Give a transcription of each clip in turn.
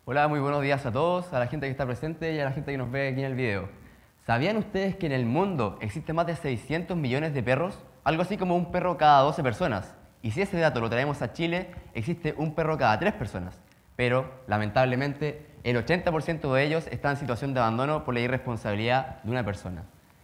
Hola, muy buenos días a todos, a la gente que está presente y a la gente que nos ve aquí en el video. ¿Sabían ustedes que en el mundo existen más de 600 millones de perros? Algo así como un perro cada 12 personas. Y si ese dato lo traemos a Chile, existe un perro cada 3 personas. Pero, lamentablemente, el 80% de ellos están en situación de abandono por la irresponsabilidad de una persona.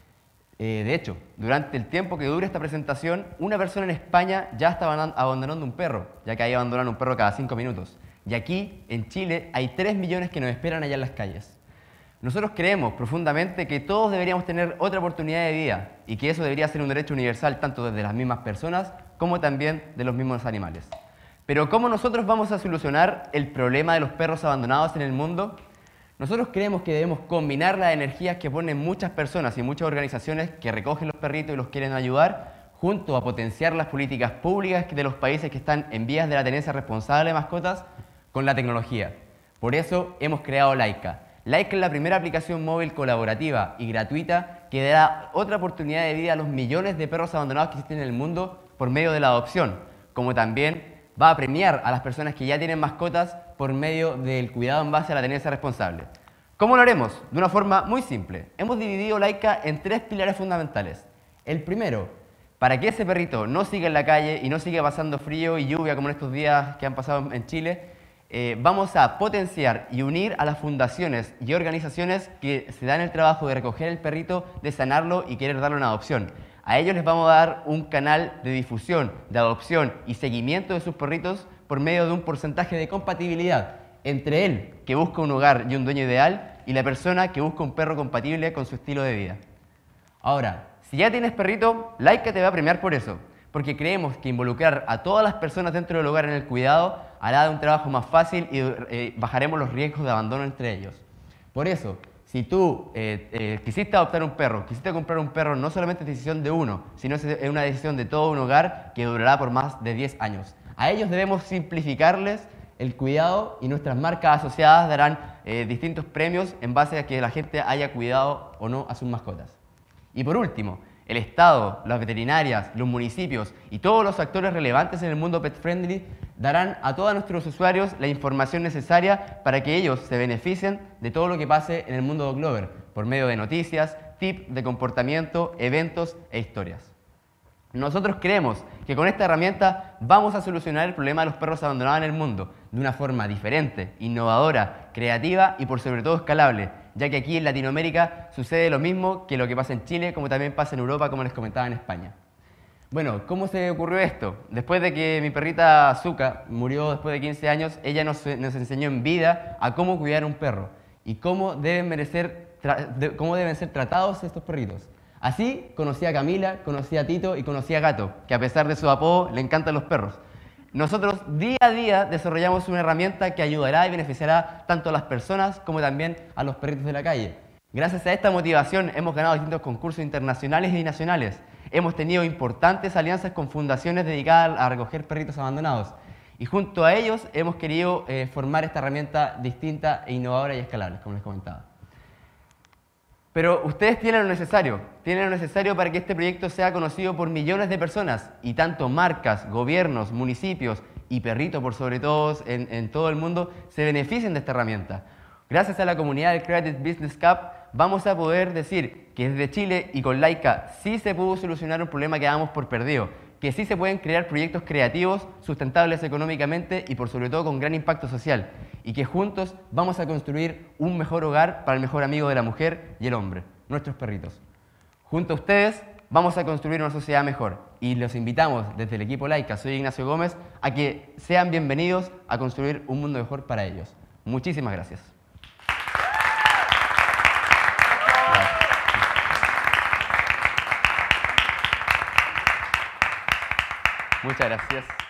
De hecho, durante el tiempo que dure esta presentación, una persona en España ya está abandonando un perro, ya que ahí abandonan un perro cada 5 minutos. Y aquí, en Chile, hay 3 millones que nos esperan allá en las calles. Nosotros creemos profundamente que todos deberíamos tener otra oportunidad de vida y que eso debería ser un derecho universal tanto desde las mismas personas como también de los mismos animales. Pero ¿cómo nosotros vamos a solucionar el problema de los perros abandonados en el mundo? Nosotros creemos que debemos combinar las energías que ponen muchas personas y muchas organizaciones que recogen los perritos y los quieren ayudar, junto a potenciar las políticas públicas de los países que están en vías de la tenencia responsable de mascotas con la tecnología. Por eso hemos creado Laika. Laika es la primera aplicación móvil colaborativa y gratuita que dará otra oportunidad de vida a los millones de perros abandonados que existen en el mundo por medio de la adopción, como también va a premiar a las personas que ya tienen mascotas por medio del cuidado en base a la tenencia responsable. ¿Cómo lo haremos? De una forma muy simple. Hemos dividido Laika en 3 pilares fundamentales. El primero, para que ese perrito no siga en la calle y no siga pasando frío y lluvia como en estos días que han pasado en Chile, vamos a potenciar y unir a las fundaciones y organizaciones que se dan el trabajo de recoger el perrito, de sanarlo y querer darle una adopción. A ellos les vamos a dar un canal de difusión, de adopción y seguimiento de sus perritos por medio de un porcentaje de compatibilidad entre él, que busca un hogar y un dueño ideal, y la persona que busca un perro compatible con su estilo de vida. Ahora, si ya tienes perrito, Laika te va a premiar por eso, porque creemos que involucrar a todas las personas dentro del hogar en el cuidado hará de un trabajo más fácil y bajaremos los riesgos de abandono entre ellos. Por eso, si tú quisiste adoptar un perro, quisiste comprar un perro, no solamente es decisión de uno, sino es una decisión de todo un hogar que durará por más de 10 años. A ellos debemos simplificarles el cuidado y nuestras marcas asociadas darán distintos premios en base a que la gente haya cuidado o no a sus mascotas. Y por último, el Estado, las veterinarias, los municipios y todos los actores relevantes en el mundo pet friendly darán a todos nuestros usuarios la información necesaria para que ellos se beneficien de todo lo que pase en el mundo Dog Lover por medio de noticias, tips de comportamiento, eventos e historias. Nosotros creemos que con esta herramienta vamos a solucionar el problema de los perros abandonados en el mundo de una forma diferente, innovadora, creativa y por sobre todo escalable, ya que aquí en Latinoamérica sucede lo mismo que lo que pasa en Chile, como también pasa en Europa, como les comentaba en España. Bueno, ¿cómo se ocurrió esto? Después de que mi perrita Azuka murió después de 15 años, ella nos enseñó en vida a cómo cuidar un perro y cómo deben ser tratados estos perritos. Así conocí a Camila, conocí a Tito y conocí a Gato, que a pesar de su apodo le encantan los perros. Nosotros día a día desarrollamos una herramienta que ayudará y beneficiará tanto a las personas como también a los perritos de la calle. Gracias a esta motivación hemos ganado distintos concursos internacionales y nacionales. Hemos tenido importantes alianzas con fundaciones dedicadas a recoger perritos abandonados. Y junto a ellos hemos querido formar esta herramienta distinta e innovadora y escalable, como les comentaba. Pero ustedes tienen lo necesario para que este proyecto sea conocido por millones de personas y tanto marcas, gobiernos, municipios y perritos por sobre todo en todo el mundo se beneficien de esta herramienta. Gracias a la comunidad del Creative Business Cup vamos a poder decir que desde Chile y con Laika sí se pudo solucionar un problema que dábamos por perdido, que sí se pueden crear proyectos creativos, sustentables económicamente y por sobre todo con gran impacto social, y que juntos vamos a construir un mejor hogar para el mejor amigo de la mujer y el hombre, nuestros perritos. Junto a ustedes vamos a construir una sociedad mejor y los invitamos desde el equipo Laika, soy Ignacio Gómez, a que sean bienvenidos a construir un mundo mejor para ellos. Muchísimas gracias. Muchas gracias.